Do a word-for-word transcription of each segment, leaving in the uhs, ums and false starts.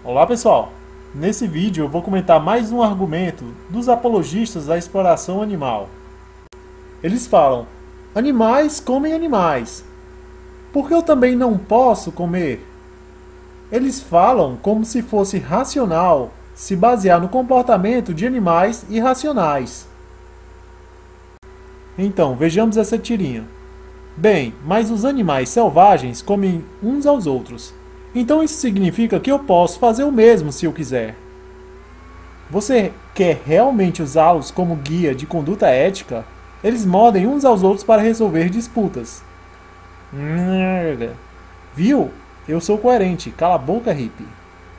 Olá pessoal, nesse vídeo eu vou comentar mais um argumento dos apologistas da exploração animal. Eles falam, animais comem animais, por que eu também não posso comer? Eles falam como se fosse racional se basear no comportamento de animais irracionais. Então, vejamos essa tirinha. Bem, mas os animais selvagens comem uns aos outros. Então isso significa que eu posso fazer o mesmo se eu quiser. Você quer realmente usá-los como guia de conduta ética? Eles mordem uns aos outros para resolver disputas. Merda. Viu? Eu sou coerente. Cala a boca, hippie.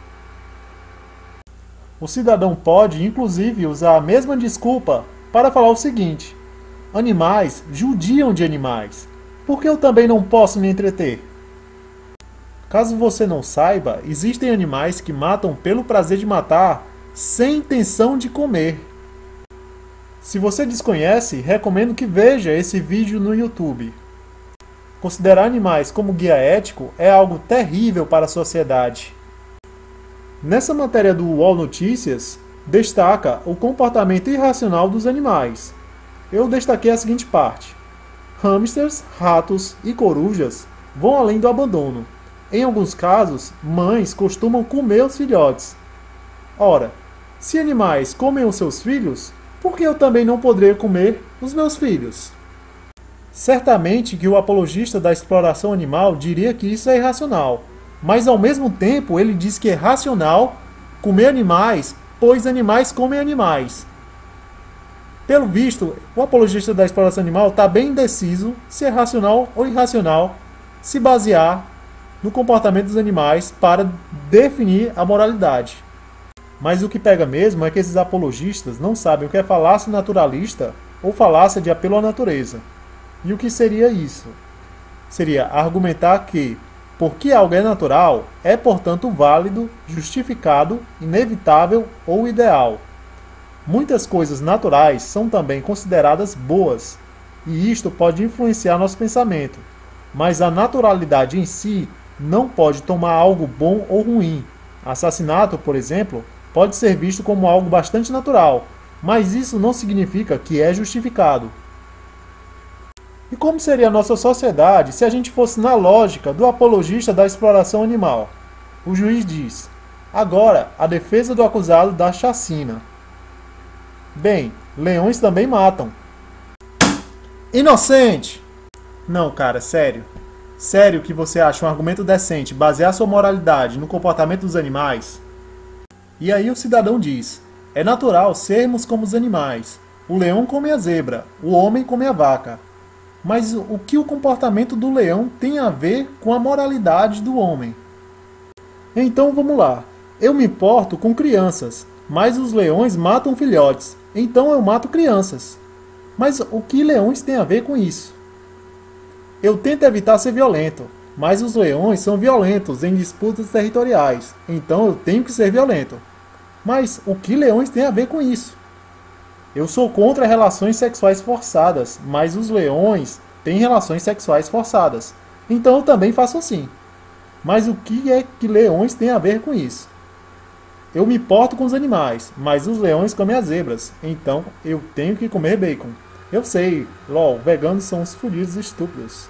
O cidadão pode, inclusive, usar a mesma desculpa para falar o seguinte: animais judiam de animais. Por que eu também não posso me entreter? Caso você não saiba, existem animais que matam pelo prazer de matar, sem intenção de comer. Se você desconhece, recomendo que veja esse vídeo no YouTube. Considerar animais como guia ético é algo terrível para a sociedade. Nessa matéria do U O L Notícias, destaca o comportamento irracional dos animais. Eu destaquei a seguinte parte: hamsters, ratos e corujas vão além do abandono. Em alguns casos, mães costumam comer os filhotes. Ora, se animais comem os seus filhos, por que eu também não poderia comer os meus filhos? Certamente que o apologista da exploração animal diria que isso é irracional, mas ao mesmo tempo ele diz que é racional comer animais, pois animais comem animais. Pelo visto, o apologista da exploração animal está bem indeciso se é racional ou irracional se basear no comportamento dos animais para definir a moralidade. Mas o que pega mesmo é que esses apologistas não sabem o que é falácia naturalista ou falácia de apelo à natureza. E o que seria isso? Seria argumentar que, porque algo é natural, é portanto válido, justificado, inevitável ou ideal. Muitas coisas naturais são também consideradas boas, e isto pode influenciar nosso pensamento, mas a naturalidade em si não pode tomar algo bom ou ruim. Assassinato, por exemplo, pode ser visto como algo bastante natural, mas isso não significa que é justificado. E como seria a nossa sociedade se a gente fosse na lógica do apologista da exploração animal? O juiz diz: agora, a defesa do acusado da chacina. Bem, leões também matam. Inocente! Não, cara, sério. Sério que você acha um argumento decente basear sua moralidade no comportamento dos animais? E aí o cidadão diz: é natural sermos como os animais. O leão come a zebra, o homem come a vaca. Mas o que o comportamento do leão tem a ver com a moralidade do homem? Então vamos lá. Eu me importo com crianças, mas os leões matam filhotes, então eu mato crianças. Mas o que leões têm a ver com isso? Eu tento evitar ser violento, mas os leões são violentos em disputas territoriais, então eu tenho que ser violento. Mas o que leões têm a ver com isso? Eu sou contra relações sexuais forçadas, mas os leões têm relações sexuais forçadas, então eu também faço assim. Mas o que é que leões têm a ver com isso? Eu me importo com os animais, mas os leões comem as zebras, então eu tenho que comer bacon. Eu sei, lol, veganos são uns fudidos estúpidos.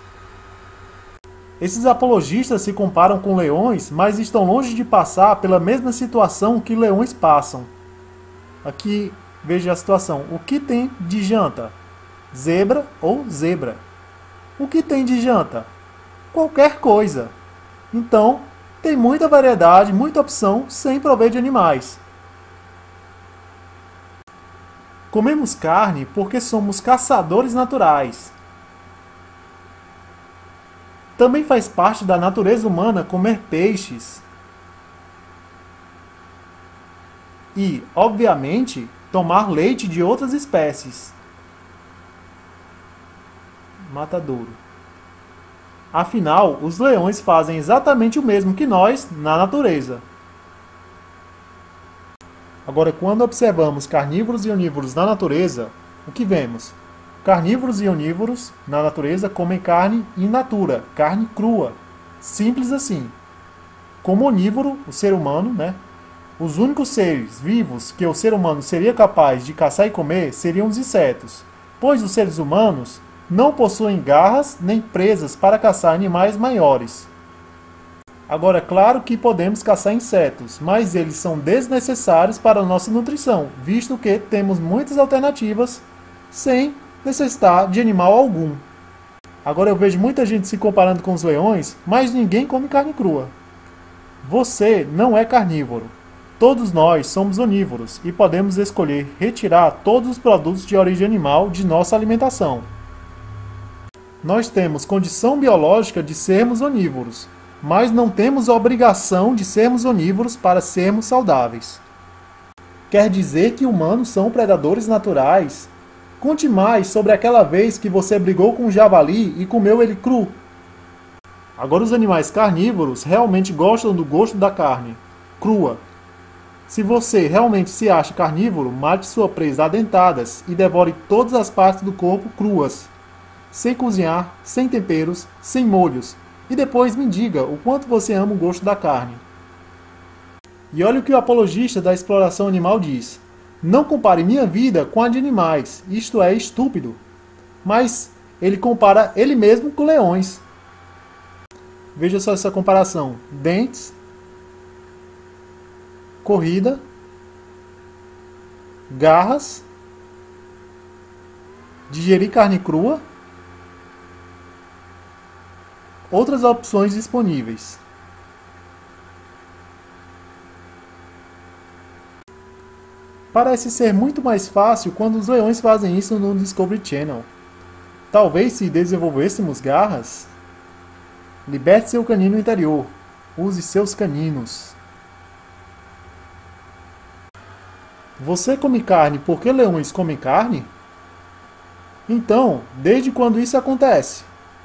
Esses apologistas se comparam com leões, mas estão longe de passar pela mesma situação que leões passam. Aqui, veja a situação. O que tem de janta? Zebra ou zebra? O que tem de janta? Qualquer coisa. Então, tem muita variedade, muita opção, sem prover de animais. Comemos carne porque somos caçadores naturais. Também faz parte da natureza humana comer peixes. E, obviamente, tomar leite de outras espécies. Matadouro. Afinal, os leões fazem exatamente o mesmo que nós na natureza. Agora, quando observamos carnívoros e onívoros na natureza, o que vemos? Carnívoros e onívoros na natureza comem carne in natura, carne crua. Simples assim. Como onívoro, o ser humano, né, Os únicos seres vivos que o ser humano seria capaz de caçar e comer seriam os insetos, pois os seres humanos não possuem garras nem presas para caçar animais maiores. Agora, é claro que podemos caçar insetos, mas eles são desnecessários para a nossa nutrição, visto que temos muitas alternativas sem necessitar de animal algum. Agora eu vejo muita gente se comparando com os leões, mas ninguém come carne crua. Você não é carnívoro. Todos nós somos onívoros e podemos escolher retirar todos os produtos de origem animal de nossa alimentação. Nós temos condição biológica de sermos onívoros, mas não temos a obrigação de sermos onívoros para sermos saudáveis. Quer dizer que humanos são predadores naturais? Conte mais sobre aquela vez que você brigou com um javali e comeu ele cru. Agora, os animais carnívoros realmente gostam do gosto da carne crua. Se você realmente se acha carnívoro, mate sua presa a dentadas e devore todas as partes do corpo cruas, sem cozinhar, sem temperos, sem molhos, e depois me diga o quanto você ama o gosto da carne. E olha o que o apologista da exploração animal diz: não compare minha vida com a de animais, isto é estúpido. Mas ele compara ele mesmo com leões. Veja só essa comparação: dentes, corrida, garras, digerir carne crua, outras opções disponíveis. Parece ser muito mais fácil quando os leões fazem isso no Discovery Channel. Talvez se desenvolvêssemos garras. Liberte seu canino interior. Use seus caninos. Você come carne porque leões comem carne? Então, desde quando isso acontece?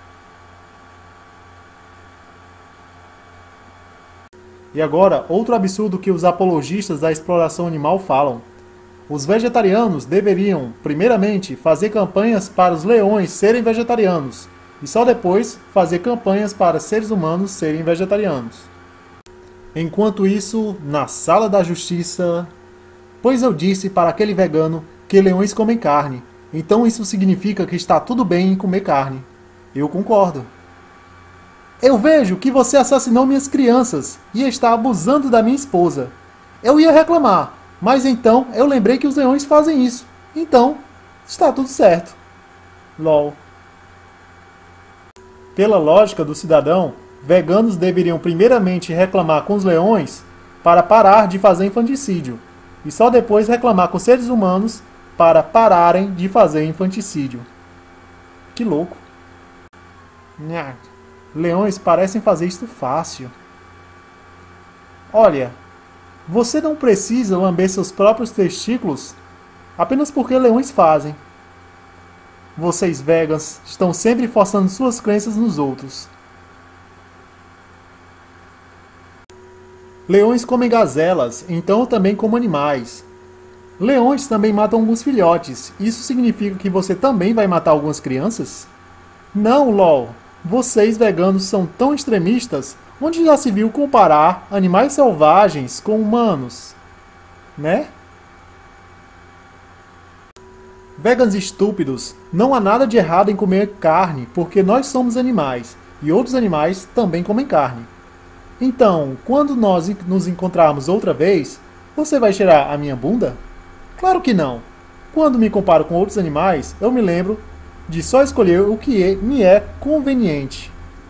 E agora, outro absurdo que os apologistas da exploração animal falam. Os vegetarianos deveriam, primeiramente, fazer campanhas para os leões serem vegetarianos, e só depois fazer campanhas para seres humanos serem vegetarianos. Enquanto isso, na sala da justiça... Pois eu disse para aquele vegano que leões comem carne, então isso significa que está tudo bem em comer carne. Eu concordo. Eu vejo que você assassinou minhas crianças e está abusando da minha esposa. Eu ia reclamar, mas então eu lembrei que os leões fazem isso. Então, está tudo certo. LOL. Pela lógica do cidadão, veganos deveriam primeiramente reclamar com os leões para parar de fazer infanticídio, e só depois reclamar com seres humanos para pararem de fazer infanticídio. Que louco. Nha. Leões parecem fazer isso fácil. Olha, você não precisa lamber seus próprios testículos apenas porque leões fazem. Vocês veganos estão sempre forçando suas crenças nos outros. Leões comem gazelas, então eu também como animais. Leões também matam alguns filhotes. Isso significa que você também vai matar algumas crianças? Não, LOL. Vocês veganos são tão extremistas, onde já se viu comparar animais selvagens com humanos, né? Veganos estúpidos, não há nada de errado em comer carne, porque nós somos animais, e outros animais também comem carne. Então, quando nós nos encontrarmos outra vez, você vai cheirar a minha bunda? Claro que não. Quando me comparo com outros animais, eu me lembro de só escolher o que me é conveniente.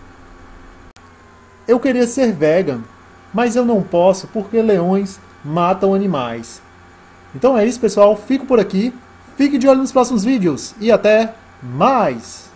Eu queria ser vegan, mas eu não posso porque leões matam animais. Então é isso, pessoal. Fico por aqui. Fique de olho nos próximos vídeos e até mais!